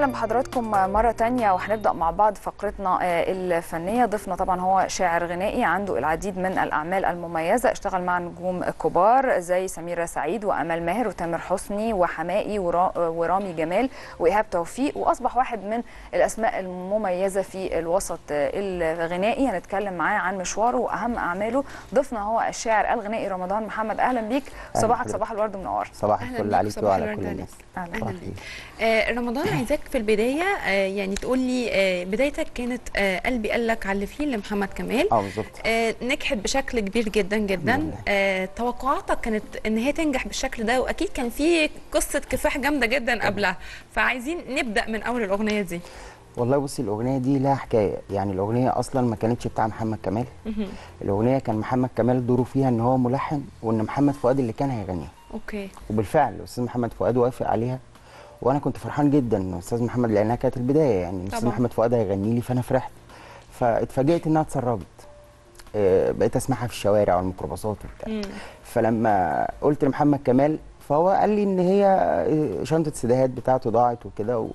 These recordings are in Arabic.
اهلا بحضراتكم مره تانية، وهنبدا مع بعض فقرتنا الفنيه. ضيفنا طبعا هو شاعر غنائي عنده العديد من الاعمال المميزه، اشتغل مع نجوم كبار زي سميرة سعيد وامال ماهر وتامر حسني وحماقي ورامي جمال وايهاب توفيق، واصبح واحد من الاسماء المميزه في الوسط الغنائي. هنتكلم معاه عن مشواره واهم اعماله. ضيفنا هو الشاعر الغنائي رمضان محمد. اهلا بيك، صباحك صباح الورد منور. صباح الفل عليك وعلى كل الناس. اهلا بيك. رمضان، عايزاك في البدايه يعني تقول لي بدايتك كانت قلبي قال لك على الفيل لمحمد كمال. بالظبط. نجحت بشكل كبير جدا جدا. توقعاتك كانت ان هي تنجح بالشكل ده، واكيد كان في قصه كفاح جامده جدا قبلها، فعايزين نبدا من اول الاغنيه دي. والله بصي، الاغنيه دي لها حكايه. يعني الاغنيه اصلا ما كانتش بتاع محمد كمال. الاغنيه كان محمد كمال دوره فيها ان هو ملحن، وان محمد فؤاد اللي كان هيغنيها. اوكي. وبالفعل الاستاذ محمد فؤاد وافق عليها، وانا كنت فرحان جدا ان الاستاذ محمد، لانها كانت البدايه. يعني الاستاذ محمد فؤاد هيغني لي، فانا فرحت. فاتفاجئت انها اتسربت. بقيت اسمعها في الشوارع والميكروباصات وبتاع. فلما قلت لمحمد كمال، فهو قال لي ان هي شنطه السيديهات بتاعته ضاعت وكده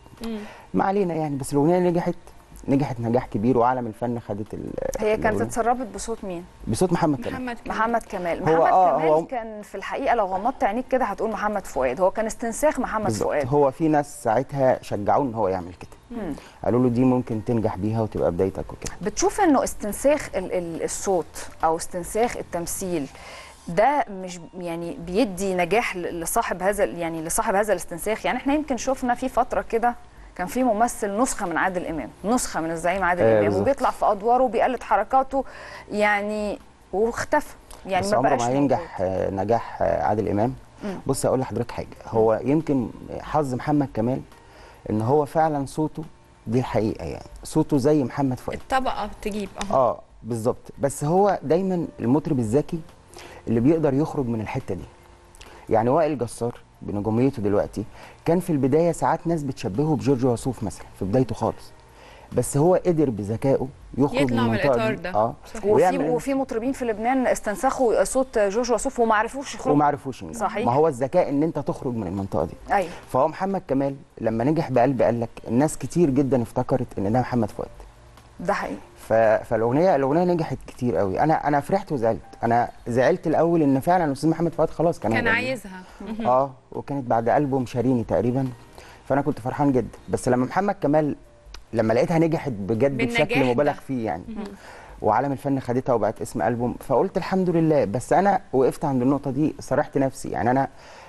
ما علينا يعني. بس الاغنيه نجحت نجاح كبير، وعالم الفن خدت هي كانت اتسربت بصوت مين؟ بصوت محمد كمال. محمد كمال. هو كان في الحقيقه لو غمضت عينيك كده هتقول محمد فؤاد. هو كان استنساخ محمد فؤاد. هو في ناس ساعتها شجعوه ان هو يعمل كده. قالوا له دي ممكن تنجح بيها وتبقى بدايتك وكده. بتشوف انه استنساخ الصوت او استنساخ التمثيل ده مش يعني بيدي نجاح لصاحب هذا الاستنساخ؟ يعني احنا يمكن شفنا في فتره كده كان في ممثل نسخه من عادل امام، نسخه من الزعيم عادل امام، وبيطلع في ادواره وبيقلد حركاته يعني، واختفى. يعني بس عمره ما هينجح نجاح عادل امام. بص اقول لحضرتك حاجه، هو يمكن حظ محمد كمال ان هو فعلا صوته دي الحقيقه، يعني صوته زي محمد فؤاد، الطبقه تجيب بالظبط. بس هو دايما المطرب الذكي اللي بيقدر يخرج من الحته دي. يعني وائل جسار بنجوميته دلوقتي كان في البدايه ساعات ناس بتشبهه بجورج وسوف مثلا في بدايته خالص، بس هو قدر بذكائه يخرج من المنطقه دي. وفي مطربين في لبنان استنسخوا صوت جورج وسوف وما عرفوش يخرجوا. صحيح. ما هو الذكاء ان انت تخرج من المنطقه دي. ايوه. فهو محمد كمال لما نجح بقلبي قال لك، الناس كتير جدا افتكرت ان ده محمد فؤاد. ده حقيقي. فالاغنيه نجحت كتير قوي. انا فرحت وزعلت. انا زعلت الاول ان فعلا الاستاذ محمد فؤاد خلاص كان عايزها. وكانت بعد ألبوم شاريني تقريبا، فانا كنت فرحان جدا. بس لما محمد كمال لما لقيتها نجحت بجد بشكل مبالغ فيه يعني، وعالم الفن خدتها وبقت اسم ألبوم، فقلت الحمد لله. بس انا وقفت عند النقطه دي، صرحت نفسي يعني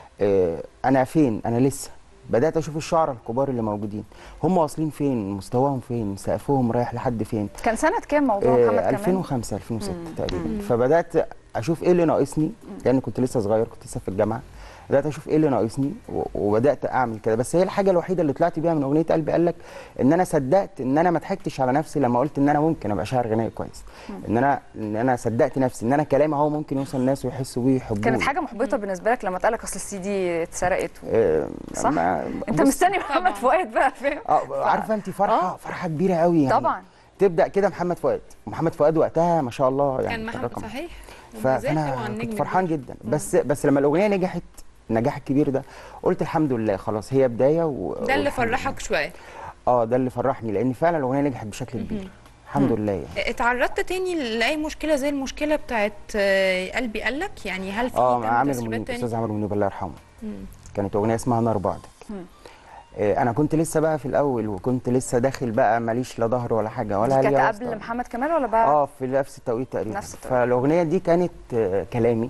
انا فين؟ انا لسه بدات اشوف الشعراء الكبار اللي موجودين هم واصلين فين، مستواهم فين، سقفهم رايح لحد فين. كان سنه كام موضوع محمد كمال؟ 2005 2006 تقريبا. فبدات اشوف ايه اللي ناقصني، لان كنت لسه صغير، كنت لسه في الجامعه. بدات اشوف ايه اللي ناقصني وبدات اعمل كده. بس هي الحاجه الوحيده اللي طلعت بيها من اغنيه قلبي قال لك ان انا صدقت، ان انا ما ضحكتش على نفسي لما قلت ان انا ممكن ابقى شاعر غنائي كويس. ان انا صدقت نفسي ان انا كلامي هو ممكن يوصل الناس ويحسوا بيه ويحبوه. كانت حاجه محبطه بالنسبه لك لما اتقال لك اصل السي دي اتسرقت؟ صح. انت مستني محمد فؤاد بقى، فاهم؟ عارفه انت فرحه كبيره قوي يعني. طبعا. تبدا كده محمد فؤاد وقتها ما شاء الله يعني كان محمد صحيح. فانا كنت فرحان جدا. بس لما الاغنيه نجحت النجاح الكبير ده، قلت الحمد لله خلاص هي بدايه. ده اللي فرحك شويه؟ ده اللي فرحني، لان فعلا الاغنيه نجحت بشكل كبير الحمد لله يعني. اتعرضت تاني لاي مشكله زي المشكله بتاعت قلبي قال لك؟ يعني هل في عامر منيب، استاذ عامر منيب الله يرحمه. كانت اغنيه اسمها نار بعدك. انا كنت لسه بقى في الاول، وكنت لسه داخل بقى ماليش لا ظهر ولا حاجه ولا كانت قبل محمد كمال ولا بعد؟ في نفس التوقيت تقريبا. فالاغنيه دي كانت كلامي،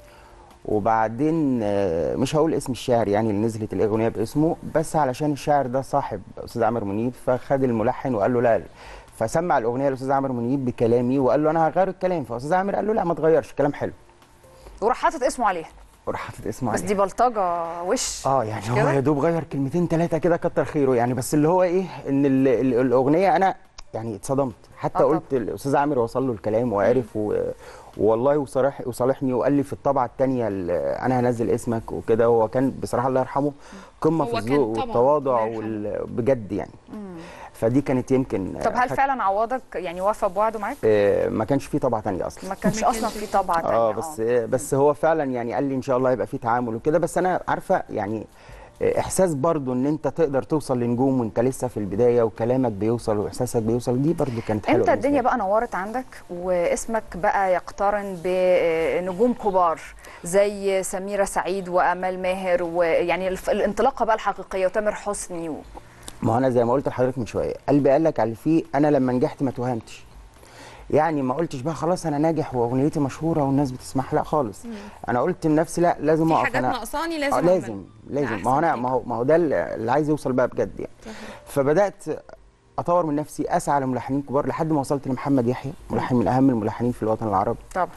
وبعدين مش هقول اسم الشاعر يعني اللي نزلت الاغنيه باسمه، بس علشان الشاعر ده صاحب استاذ عامر منيب، فخد الملحن وقال له لا، فسمع الاغنيه لاستاذ عامر منيب بكلامي وقال له انا هغير الكلام. فاستاذ عامر قال له لا ما تغيرش، كلام حلو، وراح حاطط اسمه عليها. بس دي بلطجه وش. يعني هو يا دوب غير كلمتين ثلاثه كده كتر خيره يعني. بس اللي هو ايه، ان الاغنيه انا يعني اتصدمت. حتى قلت الاستاذ عامر وصل له الكلام وعرف والله وصالحني وقال لي في الطبعه الثانيه انا هنزل اسمك وكده. هو كان بصراحه الله يرحمه قمه في الذوق والتواضع بجد يعني. فدي كانت يمكن. طب هل فعلا عوضك يعني وفى بوعده معاك؟ ما كانش في طبعه ثانيه اصلا. ما كانش اصلا في طبعه ثانيه. بس هو فعلا يعني قال لي ان شاء الله هيبقى في تعامل وكده. بس انا عارفه يعني احساس برضو ان انت تقدر توصل لنجوم وانت لسه في البدايه وكلامك بيوصل واحساسك بيوصل، دي برضو كانت حلوه. امتى الدنيا بقى نورت عندك واسمك بقى يقترن بنجوم كبار زي سميرة سعيد وامال ماهر، ويعني الانطلاقه بقى الحقيقيه وتامر حسني ما هو انا زي ما قلت لحضرتك من شويه، قلبي قال لك على اللي فيه. انا لما نجحت ما توهمتش، يعني ما قلتش بقى خلاص انا ناجح واغنيتي مشهوره والناس بتسمعها، لا خالص. انا قلت لنفسي لا، لازم اقف. في حاجات ناقصاني لازم لازم ما هو انا ما هو ده اللي عايز يوصل بقى بجد يعني. فبدات اطور من نفسي، اسعى لملحنين كبار لحد ما وصلت لمحمد يحيى، ملحن من اهم الملحنين في الوطن العربي طبعا.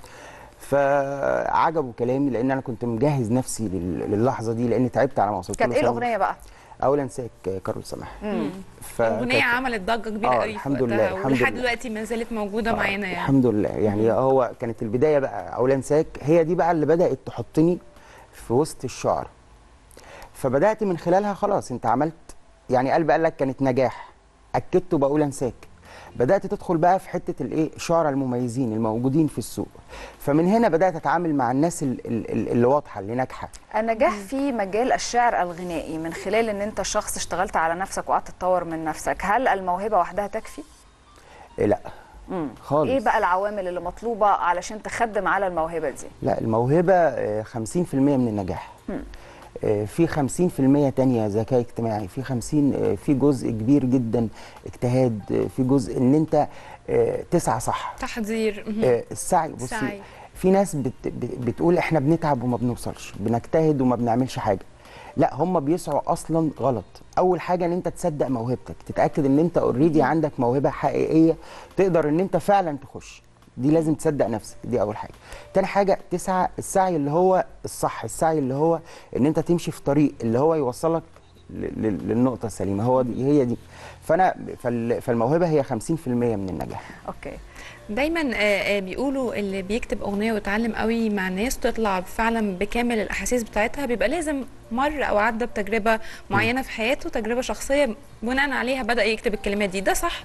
فعجبوا كلامي لان انا كنت مجهز نفسي للحظه دي، لان تعبت على ما وصلت. كانت ايه الاغنيه بقى؟ اولا انساك كارول سماح. الاغنيه عملت ضجه كبيره قوي الحمد لله، ولحد دلوقتي ما زالت موجوده معانا يعني. الحمد لله يعني. هو كانت البدايه بقى اولا انساك، هي دي بقى اللي بدات تحطني في وسط الشعر. فبدات من خلالها خلاص انت عملت يعني، قلبي قال لك كانت نجاح، اكدته باقول انساك. بدات تدخل بقى في حته الايه، الشعراء المميزين الموجودين في السوق. فمن هنا بدات اتعامل مع الناس اللي واضحه اللي ناجحه. النجاح في مجال الشعر الغنائي من خلال ان انت شخص اشتغلت على نفسك وقعدت تطور من نفسك، هل الموهبه وحدها تكفي؟ لا خالص. ايه بقى العوامل اللي مطلوبه علشان تخدم على الموهبه دي؟ لا الموهبه 50% من النجاح. في 50% تانية ذكاء اجتماعي، في 50 في جزء كبير جدا اجتهاد، في جزء ان انت تسعى صح، تحضير، السعي. بصي في ناس بتقول احنا بنتعب وما بنوصلش، بنجتهد وما بنعملش حاجه. لا، هم بيسعوا اصلا غلط. اول حاجه ان انت تصدق موهبتك، تتاكد ان انت اوريدي عندك موهبه حقيقيه تقدر ان انت فعلا تخش، دي لازم تصدق نفسك، دي اول حاجه. تاني حاجه تسعى، السعي اللي هو الصح، السعي اللي هو ان انت تمشي في طريق اللي هو يوصلك للنقطه السليمه، هو دي هي دي. فالموهبه هي 50% من النجاح. اوكي. دايما بيقولوا اللي بيكتب اغنيه ويتعلم قوي مع ناس تطلع فعلا بكامل الاحاسيس بتاعتها، بيبقى لازم مر او عدى بتجربه معينه في حياته، تجربه شخصيه بناء عليها بدا يكتب الكلمات دي. ده صح؟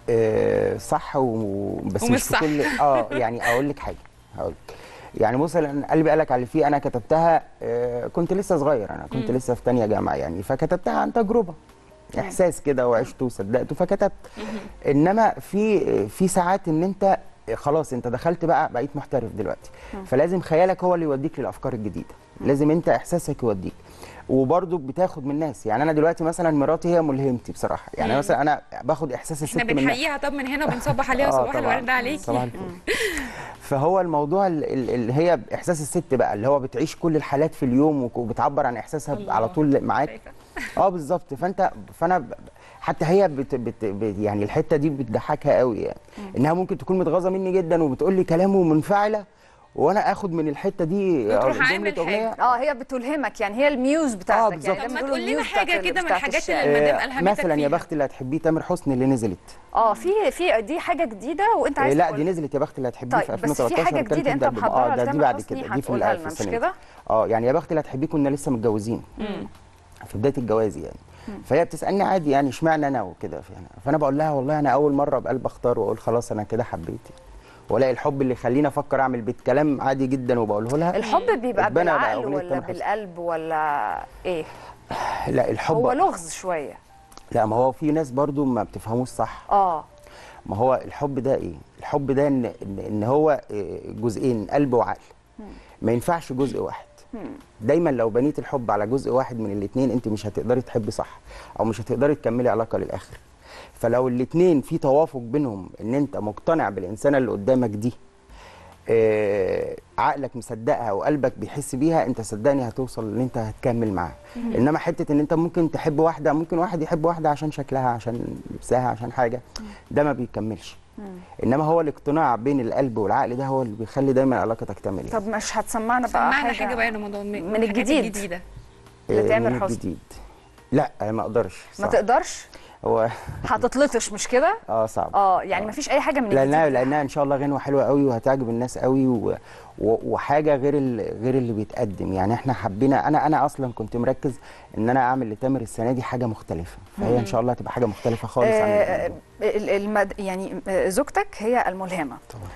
صح بس مش في كل يعني اقول لك حاجه، هقول لك يعني مثلا قلبي قالك على اللي فيه، انا كتبتها كنت لسه صغير، انا كنت لسه في ثانيه جامعه يعني، فكتبتها عن تجربه، احساس كده وعشته وصدقته فكتبت. انما في ساعات ان انت خلاص انت دخلت بقيت محترف دلوقتي، فلازم خيالك هو اللي يوديك للافكار الجديده، لازم انت احساسك يوديك. وبرضه بتاخد من الناس، يعني انا دلوقتي مثلا مراتي هي ملهمتي بصراحه، يعني مثلا انا باخد احساس الست احنا بنحييها طب من هنا وبنصبح عليها صباح الورد عليكي. صباح الفل. فهو الموضوع اللي هي احساس الست بقى، اللي هو بتعيش كل الحالات في اليوم وبتعبر عن احساسها على طول معاك. بالظبط. فانا حتى هي يعني الحته دي بتضحكها قوي يعني، انها ممكن تكون متغاظه مني جدا وبتقول لي كلام ومنفعله، وانا اخد من الحته دي بتروح عامل حاجه. هي بتلهمك يعني، هي الميوز بتاعتك يعني. طب ما تقول لنا حاجه كده من الحاجات اللي المدام الهمتك مثلا يا بخت اللي هتحبيه تامر حسني اللي نزلت. في دي حاجه جديده وانت عايز لا دي نزلت يا بخت اللي هتحبيه في 2013. بس في حاجه جديده انت محضرها دي بعد كده، دي في الالف مش كده؟ يعني يا بخت اللي هتحبيه كنا لسه متجوزين في بدايه الجواز يعني. فهي بتسالني عادي يعني اشمعنى انا وكده، فانا بقول لها والله انا اول مره بقلب اختار واقول خلاص انا كده حبيتي، والاقي الحب اللي يخليني افكر اعمل بيت كلام عادي جدا وبقوله لها. الحب بيبقى بالعقل ولا بالقلب ولا ايه؟ لا الحب هو لغز شويه. لا ما هو في ناس برضو ما بتفهموش صح. ما هو الحب ده ايه؟ الحب ده ان هو جزئين، قلب وعقل. ما ينفعش جزء واحد. دايما لو بنيت الحب على جزء واحد من الاثنين انت مش هتقدري تحبي صح، او مش هتقدري تكملي علاقه للاخر. فلو الاثنين في توافق بينهم، ان انت مقتنع بالانسانه اللي قدامك دي، عقلك مصدقها وقلبك بيحس بيها، انت صدقني هتوصل ان انت هتكمل معاها. انما حته ان انت ممكن تحب واحده، ممكن واحد يحب واحده عشان شكلها، عشان لبسها، عشان حاجه، ده ما بيكملش. انما هو الاقتناع بين القلب والعقل ده هو اللي بيخلي دايما العلاقه تكتمل يعني. طب مش هتسمعنا بقى حاجه بقى يا رمضان من الجديد الجديده لتامر حسني؟ لا ما اقدرش. ما تقدرش؟ هو هتتلطش مش كده؟ صعب. يعني مفيش اي حاجه من لانها ان شاء الله غنوه حلوه قوي وهتعجب الناس قوي وحاجه غير اللي بيتقدم. يعني احنا حبينا، انا اصلا كنت مركز ان انا اعمل لتامر السنه دي حاجه مختلفه، فهي ان شاء الله هتبقى حاجه مختلفه خالص عن يعني زوجتك هي الملهمه طبعا.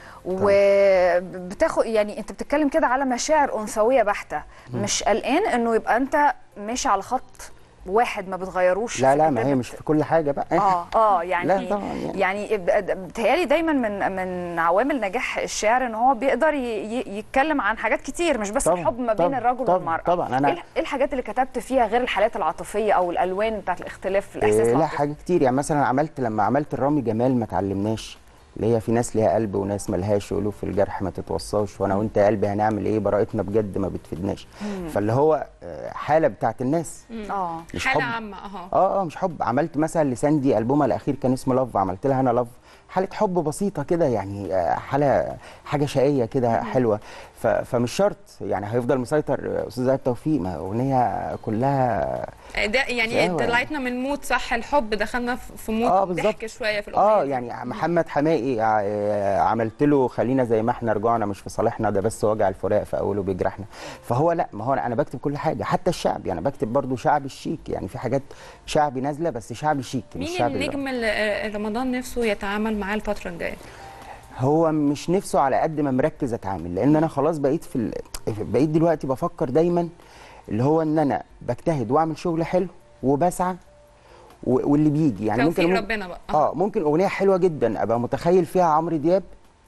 وبتاخد، يعني انت بتتكلم كده على مشاعر انثويه بحته، مش قلقان انه يبقى انت ماشي على خط واحد ما بتغيروش؟ لا ما هي مش في كل حاجه بقى. يعني لا طبعا يعني بتهيالي دايما من عوامل نجاح الشعر ان هو بيقدر يتكلم عن حاجات كتير، مش بس الحب ما بين الرجل والمراه. طبعا انا ايه الحاجات اللي كتبت فيها غير الحالات العاطفيه او الالوان بتاعت الاختلاف في الاحساس لا حاجات كتير. يعني مثلا لما عملت الرامي جمال ما تعلمناش، اللي هي في ناس ليها قلب وناس ملهاش، يقولوا في الجرح ما تتوصاش، وانا وانت يا قلبي هنعمل ايه، براءتنا بجد ما بتفيدناش. فاللي هو حاله بتاعت الناس، مش حاله حب. عامه. مش حب. عملت مثلا لساندي البومها الاخير كان اسمه لاف، عملت لها انا لاف، حاله حب بسيطه كده، يعني حاجه شقيه كده حلوه. فمش شرط يعني هيفضل مسيطر استاذ زاهد توفيق، ما اغنيه كلها ده يعني طلعتنا من مود صح الحب، دخلنا في مود ضحك شويه في الاغنيه. يعني محمد حماقي عملت له خلينا زي ما احنا، رجوعنا مش في صالحنا، ده بس وجع الفراق في اوله بيجرحنا. فهو لا، ما هو انا بكتب كل حاجه، حتى الشعب يعني بكتب برضو شعب الشيك، يعني في حاجات شعبي نازله بس شعب شيك. مين النجم اللي رمضان نفسه يتعامل معاه الفتره الجايه؟ هو مش نفسه على قد ما مركز اتعامل، لان انا خلاص بقيت بقيت دلوقتي بفكر دايما اللي هو ان انا بجتهد واعمل شغل حلو وبسعى واللي بيجي. يعني ممكن ربنا بقى ممكن اغنيه حلوه جدا ابقى متخيل فيها عمرو دياب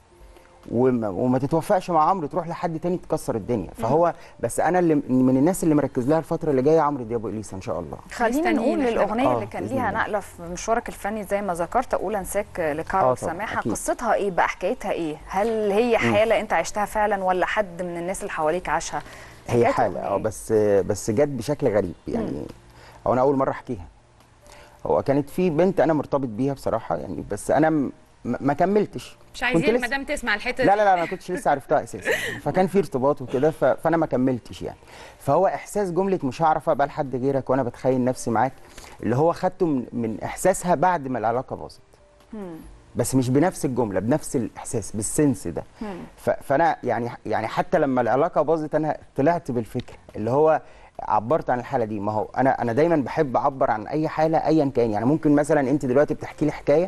وما تتوفقش مع عمرو، تروح لحد تاني تكسر الدنيا. فهو بس انا اللي من الناس اللي مركز لها الفتره اللي جايه عمرو دياب واليسا ان شاء الله. خلينا نقول الاغنيه اللي كان ليها نقله في مشوارك الفني زي ما ذكرت، اقول انساك لكارول سماحه، قصتها ايه بقى، حكايتها ايه؟ هل هي حاله انت عشتها فعلا ولا حد من الناس اللي حواليك عاشها؟ هي حاله بس جت بشكل غريب يعني. هو انا اول مره احكيها. هو كانت في بنت انا مرتبط بيها بصراحه يعني، بس انا ما كملتش. مش عايزين المدام تسمع الحته دي. لا ما كنتش لسه عرفتها اساسا. فكان في ارتباط وكده، فانا ما كملتش يعني. فهو احساس جمله مش هعرف ابقى لحد غيرك وانا بتخيل نفسي معاك، اللي هو خدته من احساسها بعد ما العلاقه باظت. بس مش بنفس الجمله، بنفس الاحساس، بالسنس ده. فانا يعني حتى لما العلاقه باظت انا طلعت بالفكره اللي هو عبرت عن الحاله دي. ما هو انا دايما بحب اعبر عن اي حاله ايا كان. يعني ممكن مثلا انت دلوقتي بتحكي لي حكايه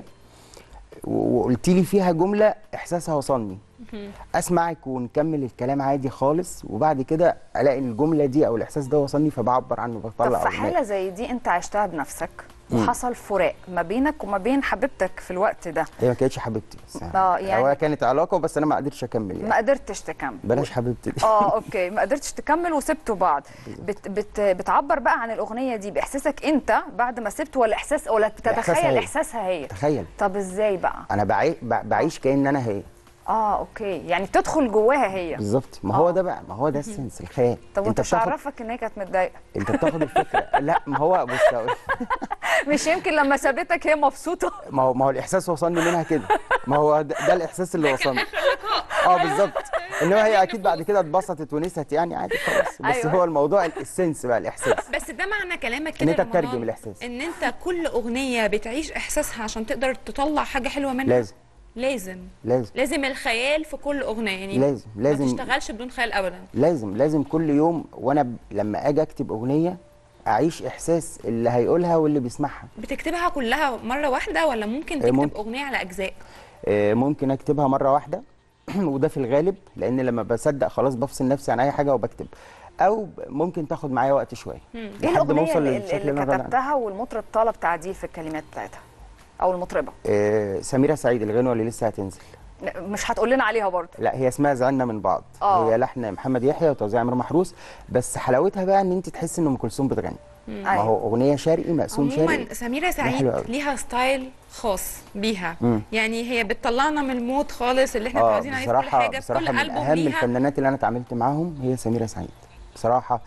وقلت لي فيها جمله احساسها وصلني، اسمعك ونكمل الكلام عادي خالص، وبعد كده الاقي الجمله دي او الاحساس ده وصلني فبعبر عنه، بطلع. طب في حاله زي دي انت عشتها بنفسك وحصل فراق ما بينك وما بين حبيبتك في الوقت ده؟ هي ما كانتش حبيبتي بس يعني هو كانت علاقه بس انا ما قدرتش اكمل يعني. ما قدرتش تكمل، بلاش حبيبتي دي. اوكي، ما قدرتش تكمل وسبتوا بعض. بتعبر بقى عن الاغنيه دي باحساسك انت بعد ما سبت، ولا بتتخيل احساسها هي؟ تخيل. طب ازاي بقى؟ انا بعيش كأن انا هي. اوكي، يعني بتدخل جواها هي بالظبط. ما هو ده بقى، ما هو ده السنس، الخيال. طب انت تعرفك ان هي كانت متضايقه؟ انت بتاخد الفكره. لا ما هو بص مش يمكن لما سابتك هي مبسوطه؟ ما هو الاحساس وصلني منها كده. ما هو ده الاحساس اللي وصلني. بالظبط. انما هي اكيد بعد كده اتبسطت ونست يعني عادي خلاص. بس هو الموضوع السنس بقى، الاحساس. بس ده معنى كلامك كده ان انت تترجم الاحساس، ان انت كل اغنيه بتعيش احساسها عشان تقدر تطلع حاجه حلوه منها. لازم الخيال في كل اغنيه يعني. لازم ما تشتغلش بدون خيال ابدا. لازم كل يوم وانا لما اجي اكتب اغنيه اعيش احساس اللي هيقولها واللي بيسمعها. بتكتبها كلها مره واحده ولا ممكن تكتب اغنيه على اجزاء؟ ممكن اكتبها مره واحده وده في الغالب، لان لما بصدق خلاص بفصل نفسي عن اي حاجه وبكتب. او ممكن تاخد معايا وقت شويه. ايه الاغنيه اللي كتبتها والمطرب طلب تعديل في الكلمات بتاعتها او المطربه؟ سميرة سعيد، الغنوه اللي لسه هتنزل. مش هتقول لنا عليها برضه؟ لا هي اسمها زعلنا من بعض. هي لحن محمد يحيى وتوزيع عمرو محروس، بس حلاوتها بقى ان انت تحس ان ام كلثوم بتغني. ما هو اغنيه شرقي مقسوم شرقي. عموما سميرة سعيد ليها ستايل خاص بيها. يعني هي بتطلعنا من المود خالص اللي احنا عايزين عليه في كل حاجه. في كل من اهم الفنانات اللي انا اتعاملت معاهم هي سميرة سعيد بصراحه.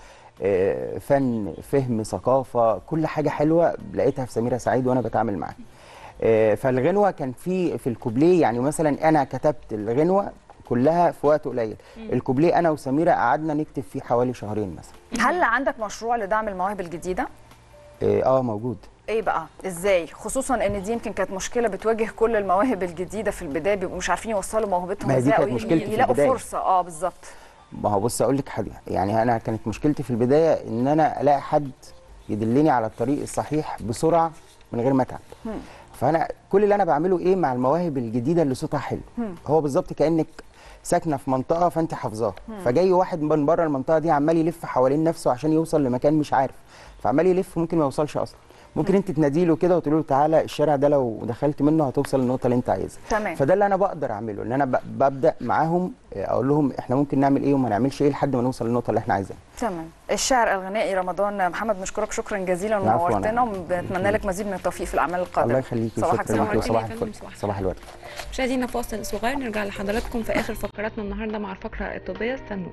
فن، فهم، ثقافه، كل حاجه حلوه لقيتها في سميرة سعيد وانا بتعامل معاها. فالغنوه كان في الكوبليه، يعني مثلا انا كتبت الغنوه كلها في وقت قليل. الكوبليه انا وسميرة قعدنا نكتب فيه حوالي شهرين مثلا. هل عندك مشروع لدعم المواهب الجديده؟ موجود. ايه بقى ازاي؟ خصوصا ان دي يمكن كانت مشكله بتواجه كل المواهب الجديده في البدايه، بيبقوا مش عارفين يوصلوا موهبتهم ازاي او يلاقوا فرصه. بالظبط. ما هو بص اقول لك حاجه، يعني انا كانت مشكلتي في البدايه ان انا الاقي حد يدلني على الطريق الصحيح بسرعه من غير ما اتعب. فانا كل اللي انا بعمله ايه مع المواهب الجديده اللي صوتها حلو، هو بالظبط كانك ساكنه في منطقه فانت حافظاها، فجاي واحد من بره المنطقه دي عمال يلف حوالين نفسه عشان يوصل لمكان مش عارف، فعمال يلف ممكن ما يوصلش اصلا. ممكن انت تنادي له كده وتقول له تعالى الشارع ده لو دخلت منه هتوصل للنقطه اللي انت عايزها. تمام. فده اللي انا بقدر اعمله، ان انا ببدا معاهم اقول لهم احنا ممكن نعمل ايه وما نعملش ايه لحد ما نوصل للنقطه اللي احنا عايزينها. تمام. الشاعر الغنائي رمضان محمد، بنشكرك شكرا جزيلا ونورتنا، وبنتمنى لك مزيد من التوفيق في الاعمال القادمه. الله يخليكي. صباحك سلام. صباح الفل. صباح الورد. مشاهدينا فاصل صغير، نرجع لحضراتكم في اخر فقراتنا النهارده مع الفقره الطبيه، استنونا.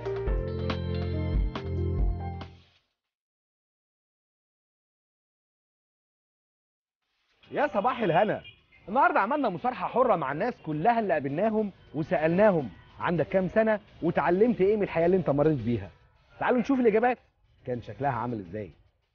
يا صباح الهنا. النهارده عملنا مصارحه حره مع الناس كلها اللي قابلناهم وسالناهم عندك كام سنه وتعلمت ايه من الحياه اللي انت مريت بيها. تعالوا نشوف الاجابات كان شكلها عامل ازاي.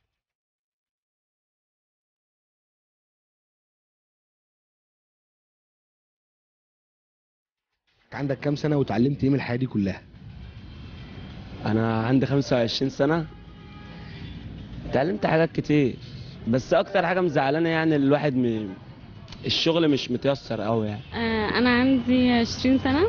عندك كام سنه وتعلمت ايه من الحياه دي كلها؟ انا عندي 25 سنه، اتعلمت حاجات كتير، بس اكتر حاجه مزعلانه يعني الواحد الشغل مش متيسر قوي يعني. انا عندي 20 سنه،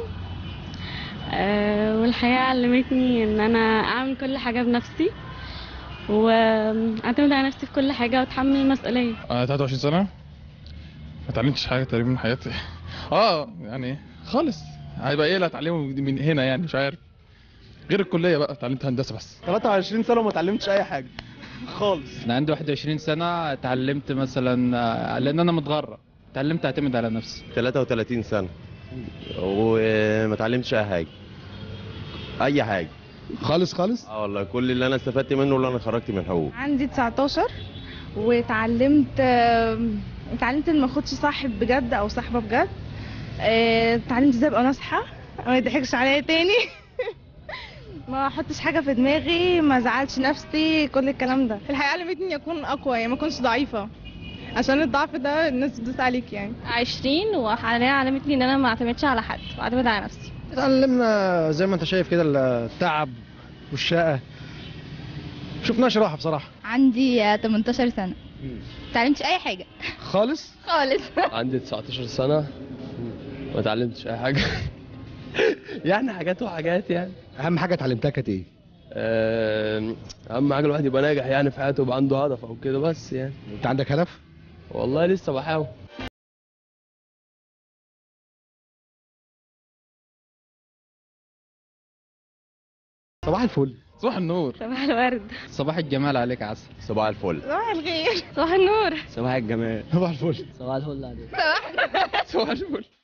والحياه علمتني ان انا اعمل كل حاجه بنفسي واعتمد على نفسي في كل حاجه واتحمل المسؤوليه. 23 سنه، ما اتعلمتش حاجه تقريبا من حياتي. يعني خالص، هيبقى ايه اللي هتعلمه من هنا يعني؟ مش عارف، غير الكليه بقى اتعلمت هندسه بس. 23 سنه وما اتعلمتش اي حاجه خالص. انا عندي 21 سنه، اتعلمت مثلا لان انا متغرب، اتعلمت اعتمد على نفسي. 33 سنه وما اتعلمتش اي حاجه خالص. والله كل اللي انا استفدت منه اللي انا خرجت من حقوق. عندي 19 واتعلمت ان ما اخدش صاحب بجد او صاحبه بجد. اتعلمت ازاي ابقى ناصحه، ما يضحكش عليا تاني ما احطش حاجه في دماغي، ما ازعلش نفسي، كل الكلام ده. الحياه علمتني اني اكون اقوى، يعني ما اكونش ضعيفه، عشان الضعف ده الناس بتدوس عليك يعني. 20 وحاليا علمتني ان انا ما اعتمدش على حد واعتمد على نفسي. اتعلمنا زي ما انت شايف كده التعب والشقه، شفناش راحه بصراحه. عندي 18 سنه، ما اتعلمتش اي حاجه خالص. عندي 19 سنه، ما اتعلمتش اي حاجه يعني حاجات وحاجات يعني. اهم حاجه اتعلمتها كانت ايه؟ اهم حاجه الواحد يبقى ناجح يعني في حياته، يبقى عنده هدف او كده بس يعني. انت عندك هدف؟ والله لسه بحاول. صباح الفل. صباح النور. صباح الورد. صباح الجمال عليك عسل. صباح الفل. صباح الخير. صباح النور. صباح الجمال. صباح الفل. صباح الفل عليك. صباح الفل.